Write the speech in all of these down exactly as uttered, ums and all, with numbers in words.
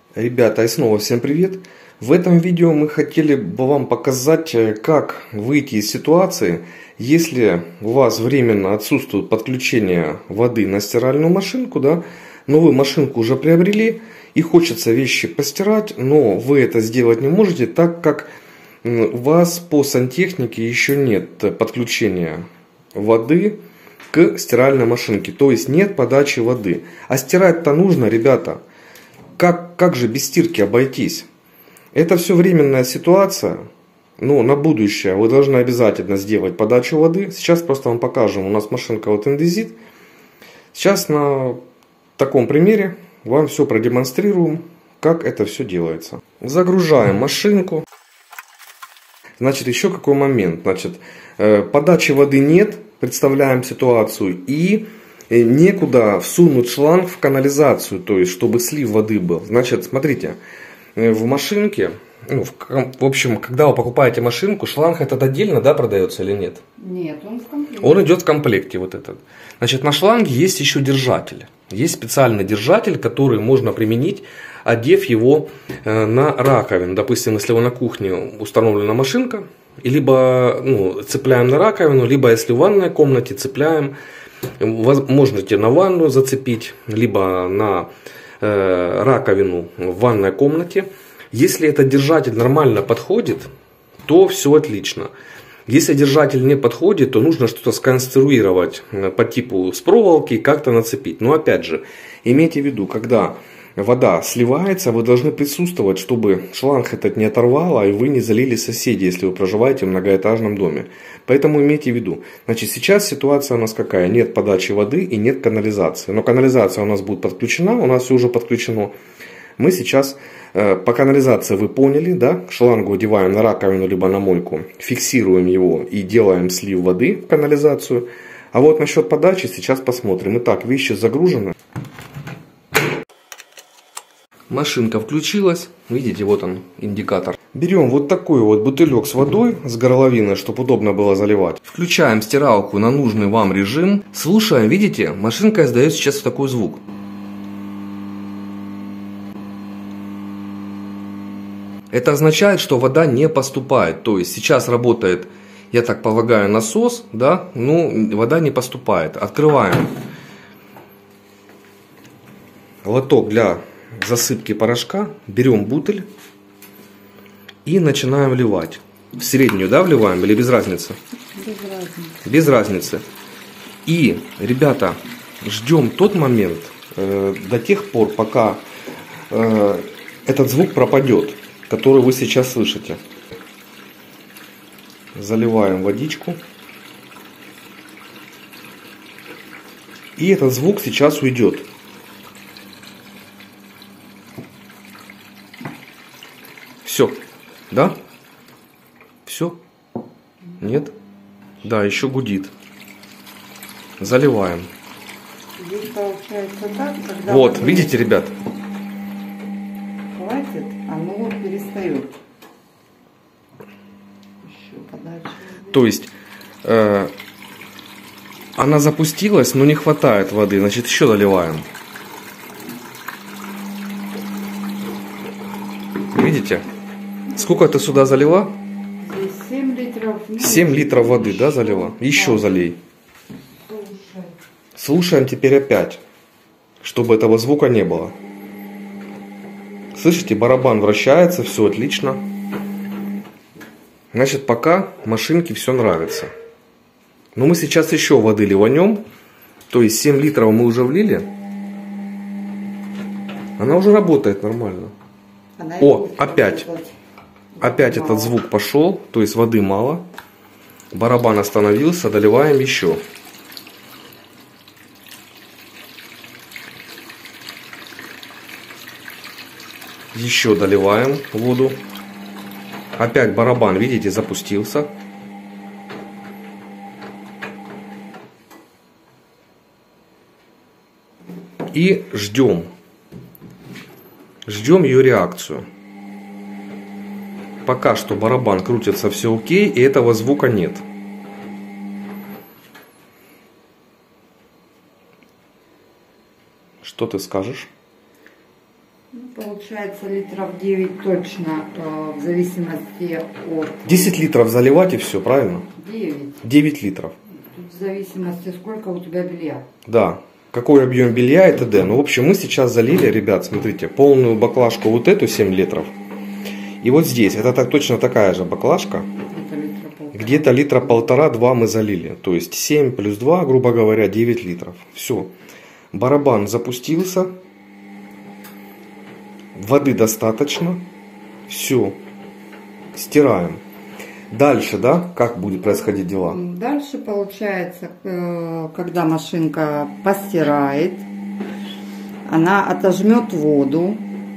Ребята, и снова всем привет! В этом видео мы хотели бы вам показать, как выйти из ситуации, если у вас временно отсутствует подключение воды на стиральную машинку, да, но вы машинку уже приобрели и хочется вещи постирать, но вы это сделать не можете, так как у вас по сантехнике еще нет подключения воды к стиральной машинке, то есть нет подачи воды. А стирать-то нужно, ребята. Как, как же без стирки обойтись? Это все временная ситуация, но на будущее вы должны обязательно сделать подачу воды. Сейчас просто вам покажем, у нас машинка вот индезит. Сейчас на таком примере вам все продемонстрируем, как это все делается. Загружаем машинку. Значит, еще какой момент. Значит, подачи воды нет, представляем ситуацию, и некуда всунуть шланг в канализацию, то есть чтобы слив воды был. Значит, смотрите, в машинке, ну, в, в общем, когда вы покупаете машинку, шланг этот отдельно, да, продается или нет? Нет, он в комплекте. Он идет в комплекте вот этот. Значит, на шланге есть еще держатель. Есть специальный держатель, который можно применить, одев его э, на раковину. Допустим, если вы на кухне установлена машинка, и либо ну, цепляем на раковину, либо если в ванной комнате цепляем. Можете на ванну зацепить, либо на э, раковину в ванной комнате. Если этот держатель нормально подходит, то все отлично. Если держатель не подходит, то нужно что-то сконструировать по типу с проволоки и как-то нацепить. Но опять же, имейте в виду, когда вода сливается, вы должны присутствовать, чтобы шланг этот не оторвало, и вы не залили соседей, если вы проживаете в многоэтажном доме. Поэтому имейте в виду. Значит, сейчас ситуация у нас какая? Нет подачи воды и нет канализации. Но канализация у нас будет подключена, у нас все уже подключено. Мы сейчас э, по канализации вы поняли, да? Шлангу одеваем на раковину либо на мойку, фиксируем его и делаем слив воды в канализацию. А вот насчет подачи сейчас посмотрим. Итак, вещи загружены. Машинка включилась, видите, вот он, индикатор. Берем вот такой вот бутылек с водой, с горловиной, чтобы удобно было заливать. Включаем стиралку на нужный вам режим. Слушаем, видите, машинка издает сейчас такой звук. Это означает, что вода не поступает. То есть сейчас работает, я так полагаю, насос, да, но вода не поступает. Открываем лоток для засыпки порошка, берем бутыль и начинаем вливать. В среднюю, да, вливаем или без разницы? Без разницы. Без разницы. И, ребята, ждем тот момент э, до тех пор, пока э, этот звук пропадет, который вы сейчас слышите. Заливаем водичку. И этот звук сейчас уйдет. Все, да? Все? Нет? Да, еще гудит. Заливаем. Здесь получается так, когда вот, видите, ребят? Хватит, оно перестает. Еще подальше. То есть, э, она запустилась, но не хватает воды, значит, еще доливаем. Видите? Сколько ты сюда залила? Здесь семь литров. семь литров воды, да, залила? Еще залей. Слушай. Слушаем теперь опять, чтобы этого звука не было. Слышите, барабан вращается, все отлично. Значит, пока машинке все нравится. Но мы сейчас еще воды ливанем. То есть семь литров мы уже влили. Она уже работает нормально. Она О, опять. работать. Опять Мало. этот звук пошел, то есть воды мало. Барабан остановился, доливаем еще. Еще доливаем воду. Опять барабан, видите, запустился. И ждем. Ждем ее реакцию. Пока что барабан крутится, все окей, и этого звука нет. Что ты скажешь? Ну, получается литров девять точно, э, в зависимости от... десять литров заливать и все, правильно? девять. девять литров. Тут в зависимости, сколько у тебя белья. Да. Какой объем белья и т.д. Ну, в общем, мы сейчас залили, ребят, смотрите, полную баклажку вот эту семь литров. И вот здесь, это так, точно такая же баклажка. Где-то литра полтора-два мы залили. То есть семь плюс два, грубо говоря, девять литров. Все. Барабан запустился. Воды достаточно. Все. Стираем. Дальше, да, как будет происходить дела? Дальше получается, когда машинка постирает, она отожмет воду.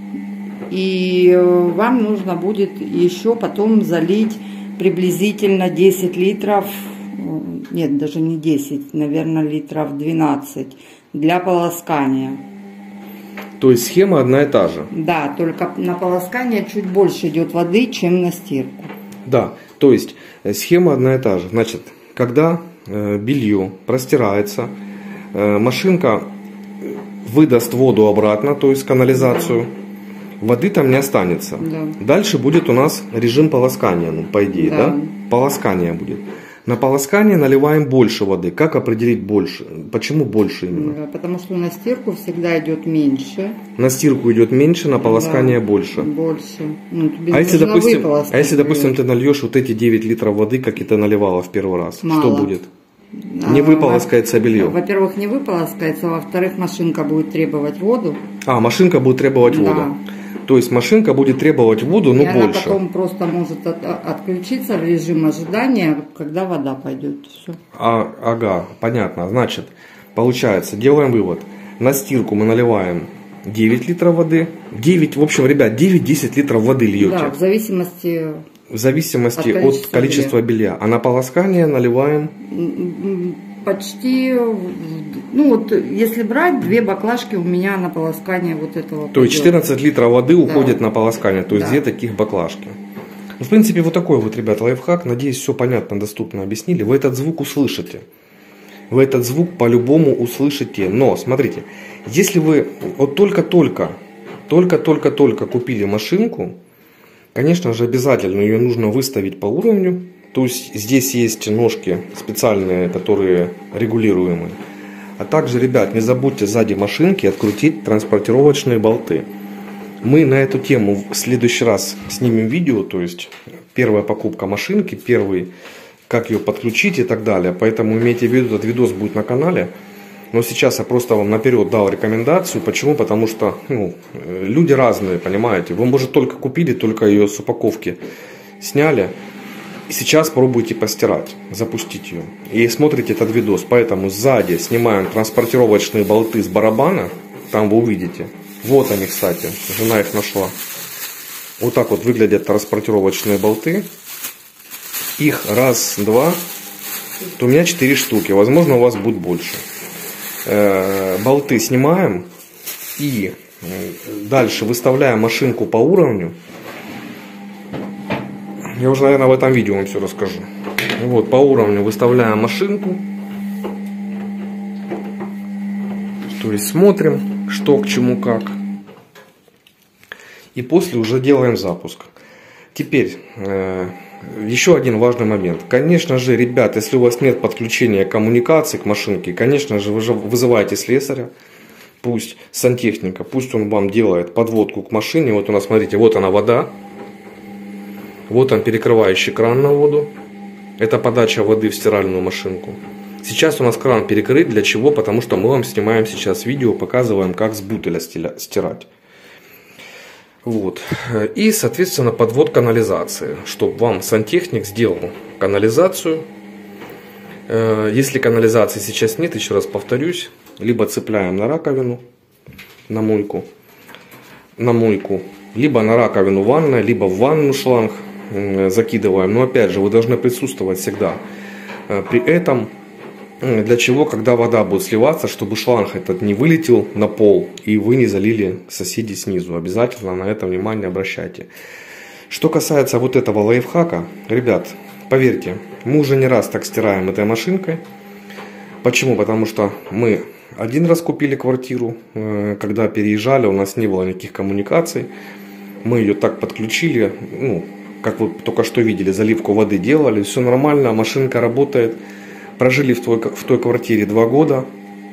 И вам нужно будет еще потом залить приблизительно десять литров, нет, даже не десять, наверное, литров двенадцать для полоскания. То есть схема одна и та же? Да, только на полоскание чуть больше идет воды, чем на стирку. Да, то есть схема одна и та же. Значит, когда белье простирается, машинка выдаст воду обратно, то есть канализацию. Воды там не останется. Да. Дальше будет у нас режим полоскания, ну, по идее, да. да? Полоскание будет. На полоскание наливаем больше воды. Как определить больше? Почему больше именно? Да, потому что на стирку всегда идет меньше. На стирку идет меньше, на полоскание да, больше. Больше. Ну, а, если, допустим, а если, допустим, ты нальешь вот эти девять литров воды, как и ты наливала в первый раз, мало. Что будет? Не выполоскается белье. Во-первых, не выполоскается, а во-вторых, машинка будет требовать воду. А, машинка будет требовать да. воду. То есть машинка будет требовать воду, но и больше. Она потом просто может от, отключиться в режим ожидания, когда вода пойдет. Все. А, ага, понятно. Значит, получается, делаем вывод. На стирку мы наливаем девять литров воды. девять, в общем, ребят, девять-десять литров воды льете. Да, в зависимости... В зависимости от количества, от количества белья. белья. А на полоскание наливаем... Почти, ну вот, если брать, две баклажки у меня на полоскание вот этого. То есть четырнадцать литров воды да. уходит на полоскание, то есть да. две таких баклажки. Ну, в принципе, вот такой вот, ребят, лайфхак. Надеюсь, все понятно, доступно объяснили. Вы этот звук услышите. Вы этот звук по-любому услышите. Но, смотрите, если вы вот только-только, только-только-только купили машинку, конечно же, обязательно ее нужно выставить по уровню. То есть здесь есть ножки специальные, которые регулируемые. А также, ребят, не забудьте сзади машинки открутить транспортировочные болты. Мы на эту тему в следующий раз снимем видео. То есть первая покупка машинки, первый, как ее подключить и так далее. Поэтому имейте в виду, этот видос будет на канале. Но сейчас я просто вам наперед дал рекомендацию. Почему? Потому что ну, люди разные, понимаете. Вы, может, только купили, только ее с упаковки сняли. И сейчас пробуйте постирать, запустить ее. И смотрите этот видос. Поэтому сзади снимаем транспортировочные болты с барабана. Там вы увидите. Вот они, кстати. Жена их нашла. Вот так вот выглядят транспортировочные болты. Их раз, два. То у меня четыре штуки. Возможно, у вас будет больше. Болты снимаем. И дальше выставляем машинку по уровню. Я уже, наверное, в этом видео вам все расскажу. Вот, по уровню выставляем машинку. То есть смотрим, что к чему как. И после уже делаем запуск. Теперь, э, еще один важный момент. Конечно же, ребят, если у вас нет подключения коммуникации к машинке, конечно же, вы вызываете слесаря. Пусть сантехника, пусть он вам делает подводку к машине. Вот у нас, смотрите, вот она вода. Вот он перекрывающий кран на воду. Это подача воды в стиральную машинку. Сейчас у нас кран перекрыт. Для чего? Потому что мы вам снимаем сейчас видео, показываем, как с бутыля стирать. Вот. И, соответственно, подвод канализации. Чтобы вам сантехник сделал канализацию. Если канализации сейчас нет, еще раз повторюсь, либо цепляем на раковину, на мойку, на мойку, либо на раковину ванной, либо в ванну шланг закидываем. Но опять же, вы должны присутствовать всегда. При этом, для чего, когда вода будет сливаться, чтобы шланг этот не вылетел на пол и вы не залили соседей снизу. Обязательно на это внимание обращайте. Что касается вот этого лайфхака, ребят, поверьте, мы уже не раз так стираем этой машинкой. Почему? Потому что мы один раз купили квартиру, когда переезжали, у нас не было никаких коммуникаций. Мы ее так подключили, ну, как вы только что видели, заливку воды делали, все нормально, машинка работает. Прожили в той, в той квартире два года.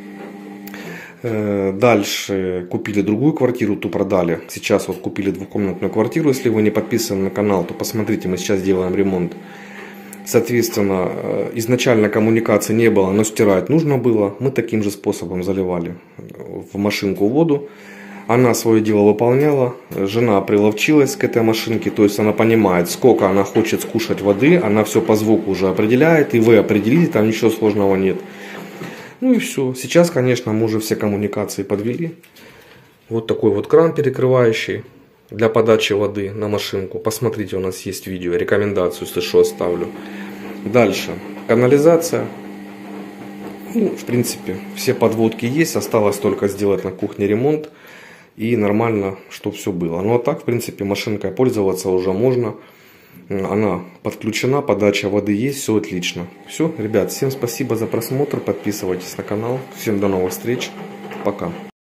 Дальше купили другую квартиру, ту продали. Сейчас вот купили двухкомнатную квартиру. Если вы не подписаны на канал, то посмотрите, мы сейчас делаем ремонт. Соответственно, изначально коммуникации не было, но стирать нужно было. Мы таким же способом заливали в машинку воду. Она свое дело выполняла. Жена приловчилась к этой машинке, то есть она понимает, сколько она хочет скушать воды. Она все по звуку уже определяет, и вы определите, там ничего сложного нет. Ну и все. Сейчас, конечно, мы уже все коммуникации подвели. Вот такой вот кран перекрывающий для подачи воды на машинку. Посмотрите, у нас есть видео, рекомендацию, если что, оставлю. Дальше. Канализация. Ну, в принципе, все подводки есть. Осталось только сделать на кухне ремонт. И нормально, чтобы все было. Ну а так, в принципе, машинкой пользоваться уже можно. Она подключена, подача воды есть, все отлично. Все, ребят, всем спасибо за просмотр. Подписывайтесь на канал. Всем до новых встреч. Пока.